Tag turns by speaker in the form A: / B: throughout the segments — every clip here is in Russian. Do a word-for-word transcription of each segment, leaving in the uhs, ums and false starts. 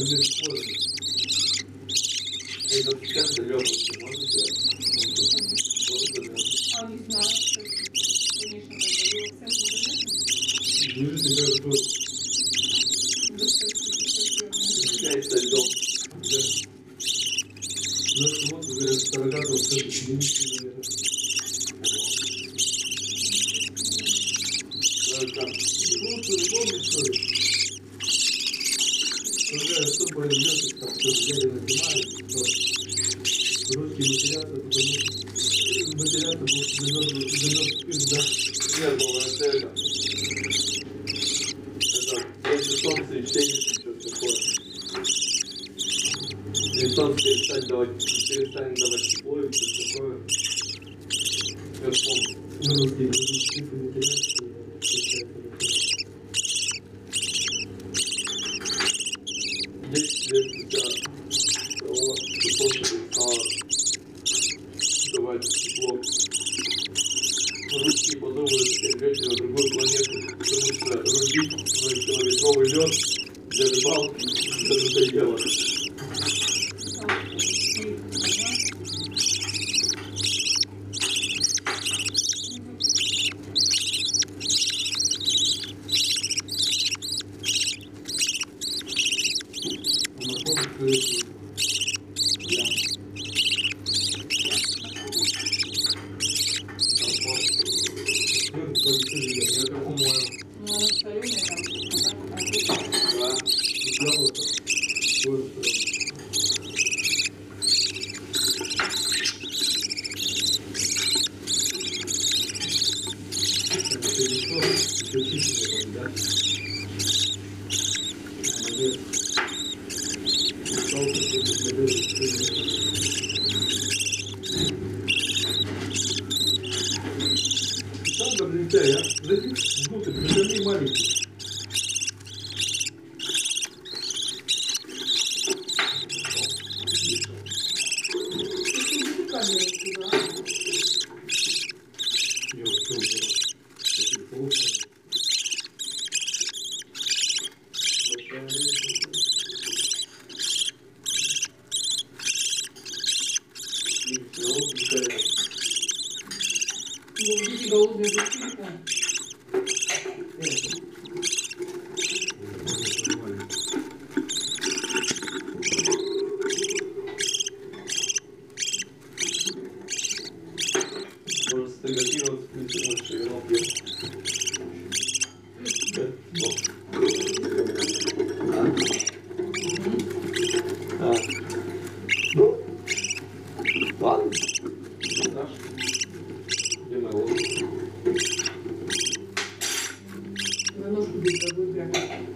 A: Это центр лёгкости, можно сделать?
B: А, не знаю, конечно, это было в центре
C: Держи температуру.
A: Получается льдом.
C: Да. Ну, вот, говорят, сорок процентов единицы, наверное.
A: Там.
C: Ну, ты помнишь, что ли? Когда что произойдет, как все дядя нажимает, что русский матерятся, потому что матерятся будет замерзнуть, замерзнуть пизда.
A: Нет, было это это. Это если солнце и сенится, что такое. И солнце перестать давать, перестанет давать тепло и все такое. Я помню.
C: Ну, русский язык матерятся,
A: десять лет спустя того, что солнце перестало давать тепло. Русские подумали, что перебьете на другую планету, потому что рубить многокилометровый лед для рыбалки это надоело. Можно сфотографироваться, если можешь шевелом пьем. А? А? Ну? Ладно. Наш. Где моя лодка?
B: На ножку без забыл прямо.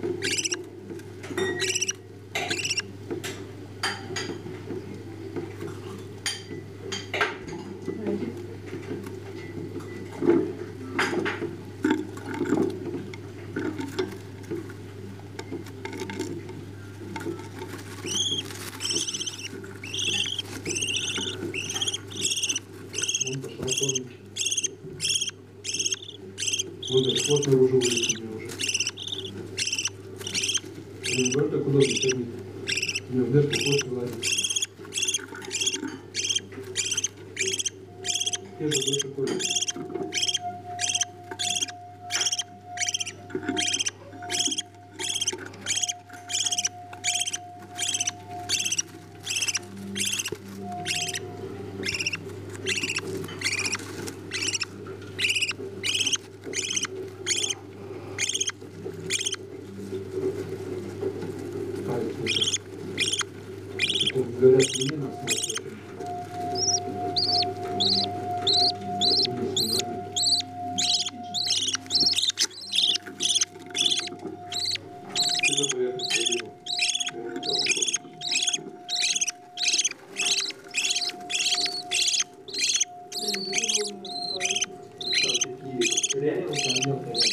C: Вот наружу вылез тебе уже. Ну, говорит, а куда ты ходить? Мне в дырку хочешь вылазить. Я же больше ходит. Говорят, мне нас смотрят.
A: Ты на поверхность подумал.
C: Реально там мелко рядом.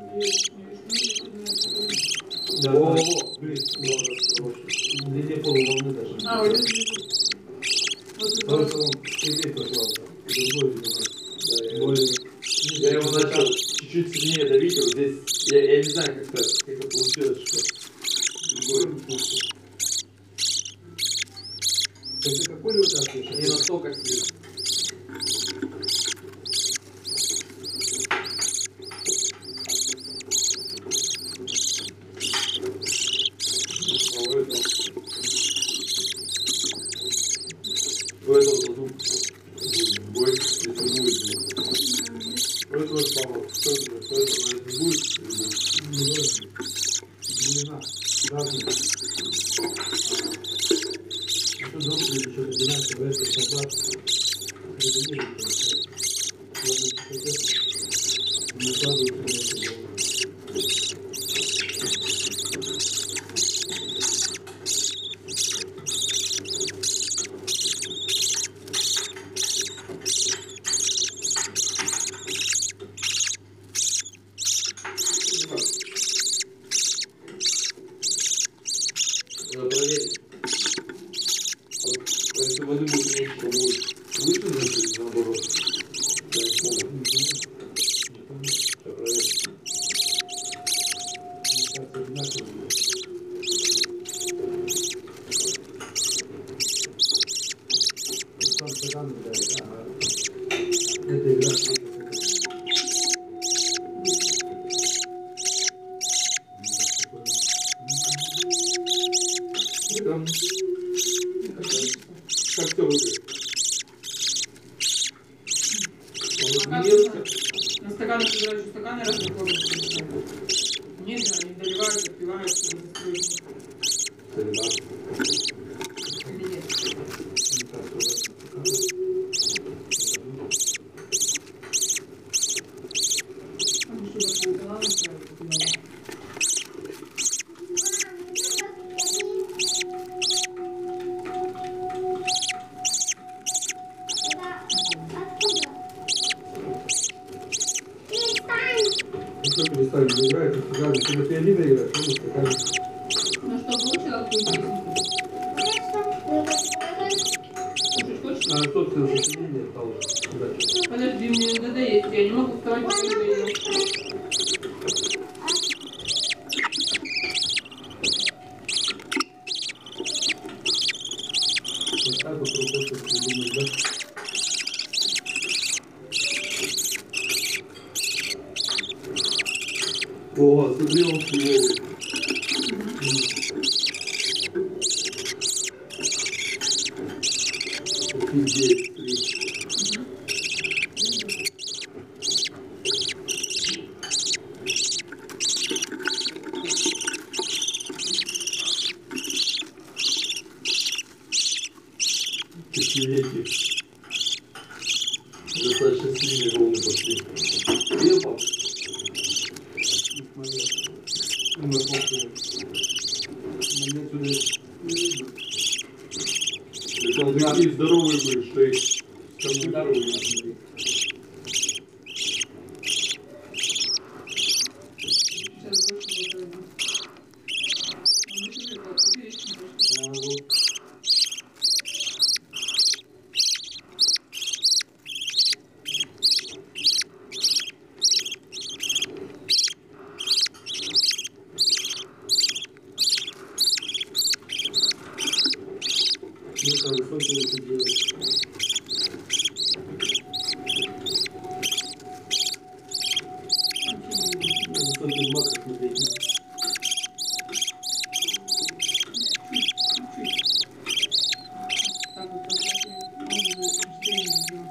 C: Да,
A: О,
C: да.
A: блин, ладно, хорошо.
C: Длине полуволны даже.
B: А, вот это
C: Потому что он сильнее пошел. Другой, видимо.
A: Да, я-
C: Более...
A: Я его начал чуть-чуть сильнее давить, а вот здесь, я, я не знаю, как это, как это получилось, что другой.
C: Сейчас я
A: Не
C: сейчас.
A: настолько свет. А у этого... У этого звук бой, если будет звук. У этого папа, что это, что это, наверное, не будет звук.
C: Не должен. Длина. Разная. А тут доктор еще одинаково, в этот собак. Это не будет получается. Ладно, частоте. Накладывается на это дело.
A: Надо проверить. А если воды будет меньше, то будет выше звук или наоборот? Я не помню.
C: Не знаю. Не помню.
A: Сейчас проверим.
C: Мне кажется, одинаково будет. Сам стакан играет. Ага. Это игра.
A: Там... Как все выглядит? Он изменился.
B: На стаканы собираешь стаканы разных форм. Нет, они доливают, отпивают, застроить.
A: Среда.
B: Или нет?
C: Не так, что в этом стакане.
B: Там что-то полкана настраивать, попивать.
C: Ну что перестали не играть, в стакане. Ты на пианино играешь, ну в стакане.
B: Ну что, выучила какую песню? Слушать хочешь?
C: А что ты на сочинение стал? Да.
B: Подожди, мне не надоест, я не могу вставать, пока не доел.
C: Вот так вот работает, придумать, да?
A: О, смотри, он футбол. Офигеть, смотри. Офигеть. Достаточно сильные волны пошли. Где, пап?
C: Не смотрел. Ну, на солнце. На мне отсюда не видно.
A: Так он такие здоровые были, что их компьютеры увидели.
B: Сейчас больше не пойду. Он еще прикол, поперечный больше.
C: А, вот. Ну, там высокие это делать. На высоких маках смотреть надо.
B: Так вот, так вот, он уже быстрее не сделал.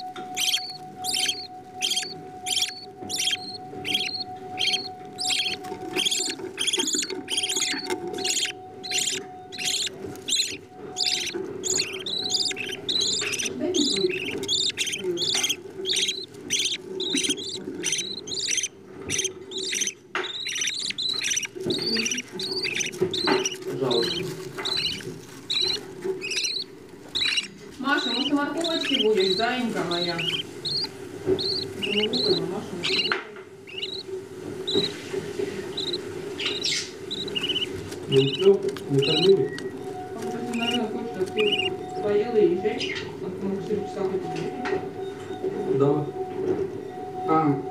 B: Дай мне твой.
A: Пожалуйста.
B: Маша, может, морковочки будешь, заинька моя? Это не лукой, но Маша не лукой.
C: Ну все, не кормили?
B: Он просто, наверное, хочет, чтобы ты поела и езжай. Он, ну, в четыре часа будет.
C: Да. А,